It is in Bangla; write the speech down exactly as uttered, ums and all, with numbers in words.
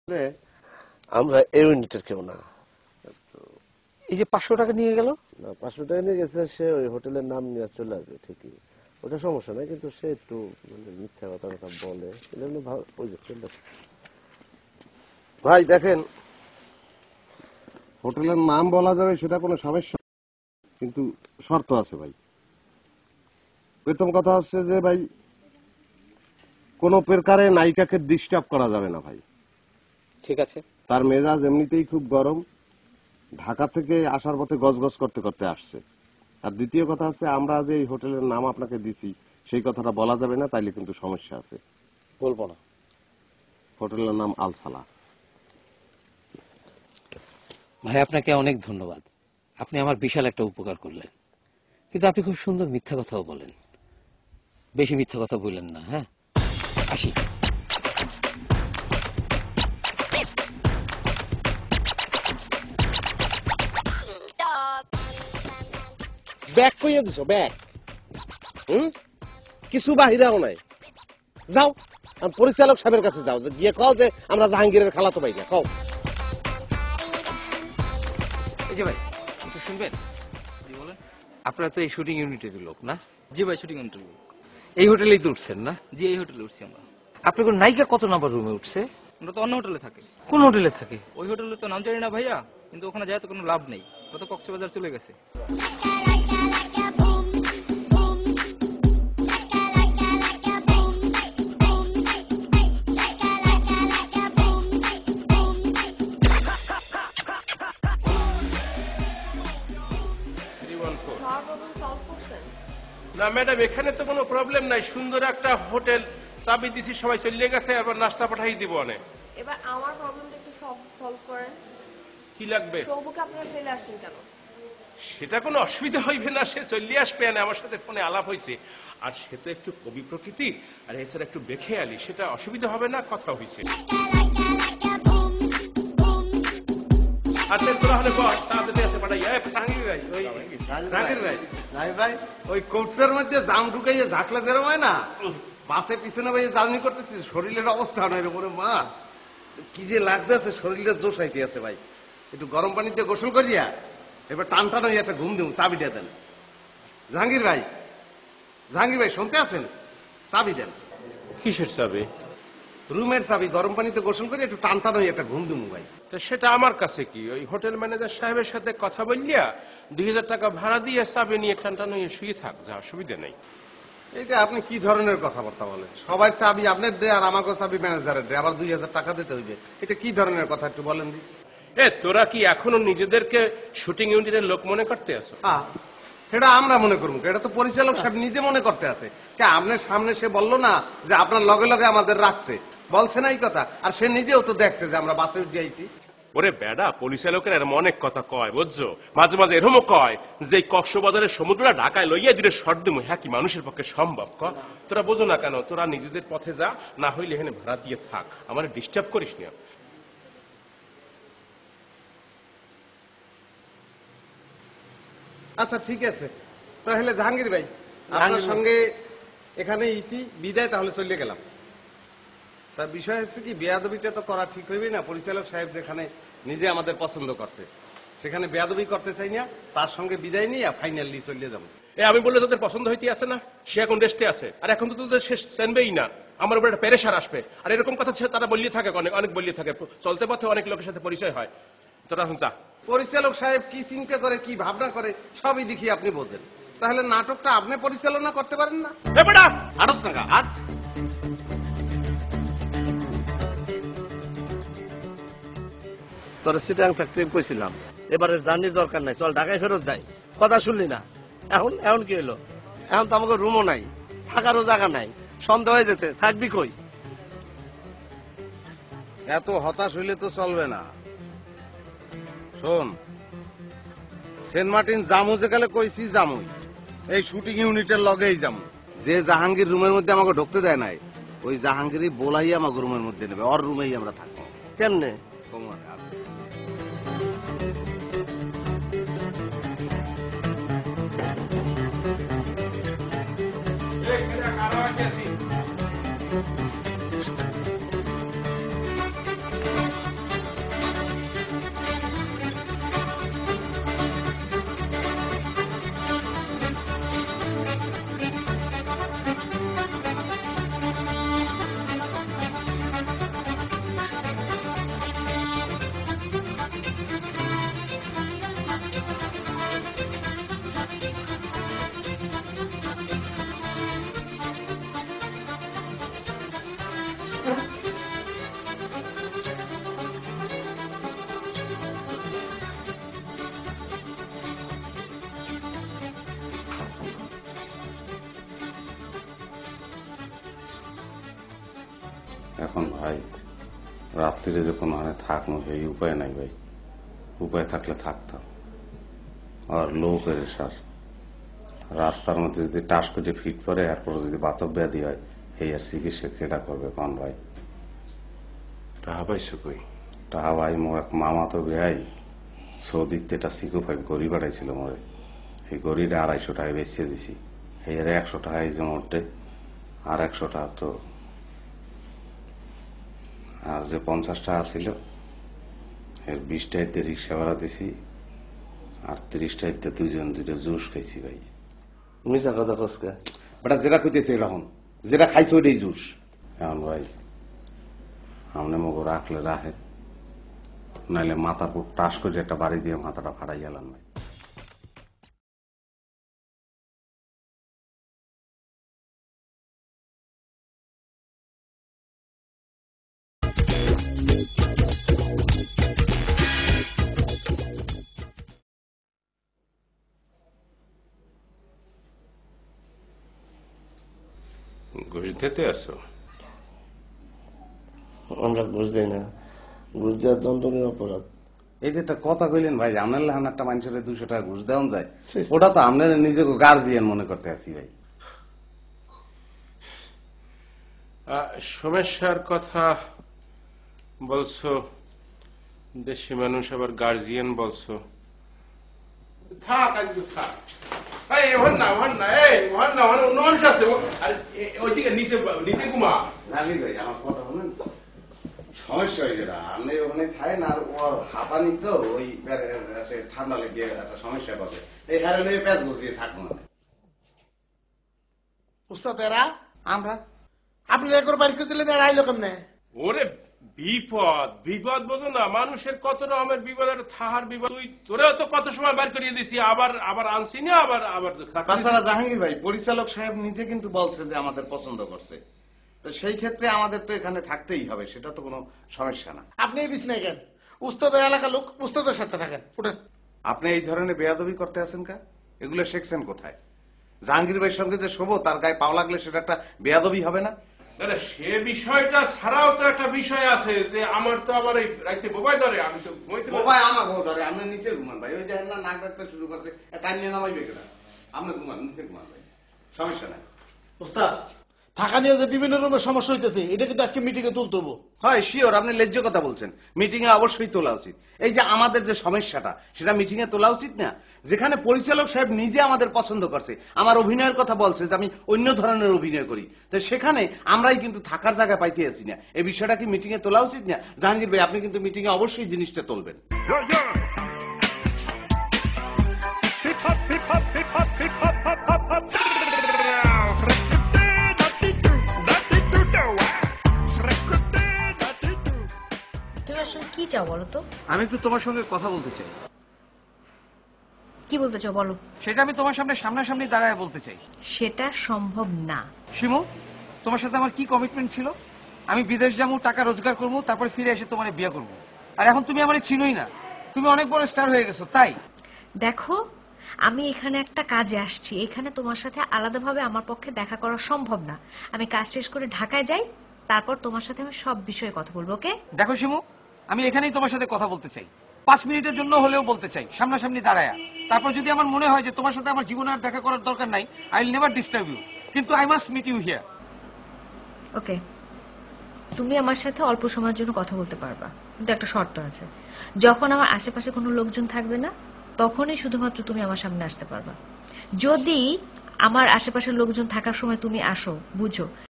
আমরা এই ইউনিটের কেউ না। এই যে পাঁচশো টাকা নিয়ে গেল, না পাঁচশো টাকা নিয়ে গেছে, সে ওই হোটেলের নাম নিয়ে চলে আসবে ঠিকই, ওটা সমস্যা নাই, কিন্তু সে একটু মানে মিথ্যা কথা কথা বলে, এজন্য ওই যে চলে আসবে। ভাই দেখেন, হোটেলের নাম বলা যাবে সেটা কোনো সমস্যা, কিন্তু শর্ত আছে ভাই। প্রথম কথা হচ্ছে যে ভাই, কোন প্রকারে নায়িকাকে ডিস্টার্ব করা যাবে না ভাই। ঠিক আছে। তার মেজাজ এমনিতেই খুব গরম, ঢাকা থেকে আসার পথে গজগজ করতে করতে আসছে। আর দ্বিতীয় কথা হচ্ছে, আমরা যে এই হোটেলের নাম আপনাকে দিছি সেই কথাটা বলা যাবে না, তাইলে কিন্তু সমস্যা আছে। বলবো না। হোটেলের নাম আলসালা। ভাই আপনাকে অনেক ধন্যবাদ, আপনি আমার বিশাল একটা উপকার করলেন, কিন্তু আপনি খুব সুন্দর মিথ্যা কথাও বলেন। বেশি মিথ্যা কথা বললেন না। হ্যাঁ, আসি। ব্যাগ কইয়া দিছো ব্যাগ? হুম, কিছু বাহিরাও নাই। যাও পরিচালক সাহেবের কাছে যাও, গিয়ে কও যে আমরা জাহাঙ্গীরের খালাতো ভাই না, কও। এই যে ভাই একটু শুনবেন? জি বলেন। আপনারা তো এই শুটিং ইউনিটের লোক না? জি ভাই, শুটিং ইউনিটের লোক। এই হোটেলেই তো উঠছেন না? জি, এই হোটেলে উঠছি আমরা। আপনার কোন নায়িকা কত নাম্বার রুমে উঠছে? আমরা তো অন্য হোটেলে থাকি। কোন হোটেলে থাকে? ওই হোটেলে তো নাম জানি না ভাইয়া, কিন্তু ওখানে যায় তো কোনো লাভ নেই, ওরা তো কক্সবাজার চলে গেছে। না ম্যাডাম, এখানে তো কোনো প্রবলেম নাই, সুন্দর একটা হোটেল, চাবি দিছি, সবাই চলে গেছে, আবার নাস্তা পাঠাই দিব অনেক। এবার আমার প্রবলেমটা একটু সলভ করেন। কি লাগবে? সৌবুকে আপনারা ফেলে আসছেন কেন? সেটা কোনো অসুবিধা হইবে না, সে চলে আসবে, আমার সাথে ফোনে আলাপ হয়েছে, আর সে তো একটু কবি প্রকৃতি, আর এছাড়া একটু বেখেয়ালি, সেটা অসুবিধা হবে না, কথা হয়েছে। ওই কৌটার মধ্যে জাম ঢুকাইয়ে ঝাঁকলে যেরকম হয় না, বাসে পিছনে ভাই জার্নি করতেছি, শরীরের অবস্থা নয় রে মা, কি যে লাগতেছে, শরীরের জোশ আইতে আছে ভাই। একটু গরম পানিতে গোসল করিয়া এবার টান টান হয়ে একটা ঘুম দেব, চাবিটা দেন। জাহাঙ্গীর ভাই, জাহাঙ্গীর ভাই শুনতে আছেন? চাবি দেন। কিসের চাবি? রুমের চাবি। গরম পানিতে গোসল করে একটু টান টান হয়ে একটা ঘুম দেবো ভাই। তো সেটা আমার কাছে কি, ওই হোটেল ম্যানেজার সাহেবের সাথে কথা বললিয়া দুই হাজার টাকা ভাড়া দিয়ে চাবি নিয়ে টান টান হয়ে শুয়ে থাক, যা অসুবিধা নেই। এইটা আপনি কি ধরনের কথাবার্তা বলেন? সবাই চাবি আপনার ডে আর আমাকে চাবি ম্যানেজারের ডে, আবার দুই হাজার টাকা দিতে হইবে, এটা কি ধরনের কথা একটু বলেন দি। এ তোরা কি এখনো নিজেদেরকে শুটিং ইউনিটের লোক মনে করতে আছো? এটা আমরা মনে করবো, এটা তো পরিচালক সাহেব নিজে মনে করতে আছে। কে আপনার সামনে সে বললো না যে আপনার লগে লগে আমাদের রাখতে, বলছে না এই কথা? আর সে নিজেও তো দেখছে যে আমরা বাসে উঠে আইছি। ওরে বেডা, পরিচালকের এরম অনেক কথা কয় বুঝছো, মাঝে মাঝে এরমও কয় যে কক্সবাজারের সমুদ্রটা ঢাকায় লইয়া দিলে শর্ট দিমু, হ্যাঁ কি মানুষের পক্ষে সম্ভব? ক তোরা বোঝো না কেন? তোরা নিজেদের পথে যা, না হইলে এখানে ভাড়া দিয়ে থাক, আমার ডিস্টার্ব করিস না। আচ্ছা ঠিক আছে, তাহলে জাহাঙ্গীর ভাই আপনার সঙ্গে এখানে ইতি বিদায়, তাহলে চলে গেলাম। তার বিষয় হচ্ছে কি, বেয়াদবিটা তো করা ঠিক হইবে না। পরিচালক সাহেব যেখানে নিজে আমাদের পছন্দ করছে, সেখানে বেয়াদবি করতে চাই না, তার সঙ্গে বিদায় নিয়ে ফাইনালি চলে যাবো। এ আমি বললে তোদের পছন্দ হইতে আসে না, সে এখন রেস্টে আছে, আর এখন তো তোদের শেষ চেনবেই না, আমার উপর একটা প্রেশার আসবে। আর এরকম কথা তারা বললে থাকে, অনেক অনেক বললে থাকে, চলতে পথে অনেক লোকের সাথে পরিচয় হয়। তোরা এখন যা। পরিচালক সাহেব কি চিন্তা করে, কি ভাবনা করে, সবই দেখি আপনি বোঝেন, তাহলে নাটকটা আপনি পরিচালনা করতে পারেন না? আড়স টাকা আর তোর সিটাং থাকতে কইছিলাম এবারের জার্নির দরকার নাই, চল ঢাকায় ফেরত যাই, কথা শুনলি না? এখন এখন কি হলো? এখন তো আমাকে রুমও নাই, থাকারও জায়গা নাই, সন্দেহ হয়ে যেতে, থাকবি কই? এত হতাশ হইলে তো চলবে না। শোন, সেন্ট মার্টিন জামু যে গেলে কইছি জামুই, এই শুটিং ইউনিটের লগেই জামু। যে জাহাঙ্গীর রুমের মধ্যে আমাকে ঢুকতে দেয় নাই, ওই জাহাঙ্গীরই বলাই আমাকে রুমের মধ্যে নেবে, ওর রুমেই আমরা থাকবো। কেমনে? তোমার এখন ভাই রাত্রিরে যে কোনো হয় থাকবো এই উপায় নাই ভাই, উপায় থাকলে থাকতাম। আর লোকের সার রাস্তার মধ্যে যদি টাস করে ফিট পরে এরপর যদি বাতব ব্যাধি হয় এই আর চিকিৎসা কেটা করবে কোন ভাই? টাকা পাইছো কই? টাহা ভাই মোর এক মামা তো ভাই সৌদিতে এটা সিকো ফাইভ গড়ি পাঠাইছিল মোরে, এই গড়িটা আড়াইশো টাকায় বেচিয়ে দিছি। এই আর একশো টাকা এই যে মোটে, আর একশো টাকা তো আর যে পঞ্চাশ টাকা ছিল এর বিশ টাইতে রিক্সা ভাড়া দিছি, আর তিরিশ টাইতে দুইজন দুইটা জুস খাইছি ভাই। মিশা কথা কসকা বেটা যেটা কইতেছে এরকম, যেটা খাইছো ওইটাই জুস। এখন ভাই আমনে মগো রাখলে রাখে, নাইলে মাথার উপর টাস করে একটা বাড়ি দিয়ে মাথাটা ফাটাই গেলাম ভাই। ঘুষ দিতে আসো? আমরা ঘুষ দেই না, ঘুষ দেওয়ার দণ্ডনীয় অপরাধ। এই যে একটা কথা কইলেন ভাই, আপনার লেহান একটা মানুষের দুশো টাকা ঘুষ দেওয়া যায়, ওটা তো আপনার নিজেকে গার্জিয়ান মনে করতে আসি ভাই। আহ, সমস্যার কথা বলছো, দেশি মানুষ আবার গার্জিয়ান বলছো। থাক আজকে থাক। এই ওখান না ওখান না এই ওখান না ওখানে অন্য মানুষ আছে, ও- আর এ- ওইদিকে নিচে নিচে ঘুমা। রাজি ভাই আমার কথা বলেন, সমস্যা হয়ে গেল আপনি ওখানে খায় না, আর ও হাঁপানি তো ওই সে ঠান্ডা লেগে একটা সমস্যা করে, এই কারণে প্যাঁচ ঘুষ দিয়ে থাকবো না। উস্তাদ এরা আমরা আপনি রেকর্ড বাইর করে দিলেন, এরা আইলো কেমনে? ওরে বিপদ বিপদ বোঝো না, মানুষের কত রকমের বিপদ, একটা থাহার বিপদ। তুই তোরেও তো কত সময় বার করিয়ে দিছি, আবার আবার আনছি না, আবার আবার তাছাড়া জাহাঙ্গীর ভাই পরিচালক সাহেব নিজে কিন্তু বলছে যে আমাদের পছন্দ করছে, তো সেই ক্ষেত্রে আমাদের তো এখানে থাকতেই হবে, সেটা তো কোনো সমস্যা না। আপনি এই বিছনায় কেন? উস্তাদের এলাকার লোক, উস্তাদের সাথে থাকেন, উঠেন। আপনি এই ধরনের বেয়াদবি করতে আছেন কা? এগুলো শিখছেন কোথায়? জাহাঙ্গীর ভাইয়ের সঙ্গে যে শোভো তার গায়ে পাও লাগলে সেটা একটা বেয়াদবি হবে না? না না, সে বিষয়টা ছাড়াও তো একটা বিষয় আছে যে আমার তো আবার এই রাইতে বোবাই ধরে, আমি তো ঘুমাইতে পারি না। ভাই আমাকে ধরে আপনি নিচে ঘুমান ভাই, ওই দেখেন না নাক ডাকতে শুরু করছে, টাইম নিয়ে নামাইবে কেনা, আপনি ঘুমান নিচে ঘুমান ভাই, সমস্যা নাই। উস্তাদ থাকা নিয়ে যে বিভিন্ন রকমের সমস্যা হইতেছে, এটা কিন্তু আজকে মিটিং এ তুলতে হবো। হয় শিওর, আপনি লেজ্জ কথা বলছেন, মিটিং এ অবশ্যই তোলা উচিত। এই যে আমাদের যে সমস্যাটা সেটা মিটিং এ তোলা উচিত না? যেখানে পরিচালক সাহেব নিজে আমাদের পছন্দ করছে, আমার অভিনয়ের কথা বলছে যে আমি অন্য ধরনের অভিনয় করি, তো সেখানে আমরাই কিন্তু থাকার জায়গা পাইতে আছি না, এই বিষয়টা কি মিটিং এ তোলা উচিত না? জাহাঙ্গীর ভাই আপনি কিন্তু মিটিং এ অবশ্যই জিনিসটা তুলবেন। তুমি আসলে কি চাও বলো তো? আমি একটু তোমার সঙ্গে কথা বলতে চাই। কি বলতে চাও বলো? সেটা আমি তোমার সামনে সামনাসামনি দাঁড়ায় বলতে চাই। সেটা সম্ভব না। শিমু, তোমার সাথে আমার কি কমিটমেন্ট ছিল? আমি বিদেশ যাবো, টাকা রোজগার করবো, তারপরে ফিরে এসে তোমার বিয়ে করবো। আর এখন তুমি আমার চিনোই না, তুমি অনেক বড় স্টার হয়ে গেছো। তাই দেখো, আমি এখানে একটা কাজে আসছি, এখানে তোমার সাথে আলাদাভাবে আমার পক্ষে দেখা করা সম্ভব না। আমি কাজ শেষ করে ঢাকায় যাই, তারপর তোমার সাথে আমি সব বিষয়ে কথা বলবো। ওকে? দেখো শিমু, আমি এখানেই তোমার সাথে কথা বলতে চাই, পাঁচ মিনিটের জন্য হলেও বলতে চাই, সামনাসামনি দাঁড়ায়। তারপর যদি আমার মনে হয় যে তোমার সাথে আমার জীবনে আর দেখা করার দরকার নাই, I will never disturb you, কিন্তু I must meet you here. Okay, তুমি আমার সাথে অল্প সময়ের জন্য কথা বলতে পারবা, কিন্তু একটা শর্ত আছে। যখন আমার আশেপাশে কোনো লোকজন থাকবে না, তখনই শুধুমাত্র তুমি আমার সামনে আসতে পারবা। যদি আমার আশেপাশের লোকজন থাকার সময় তুমি আসো, বুঝো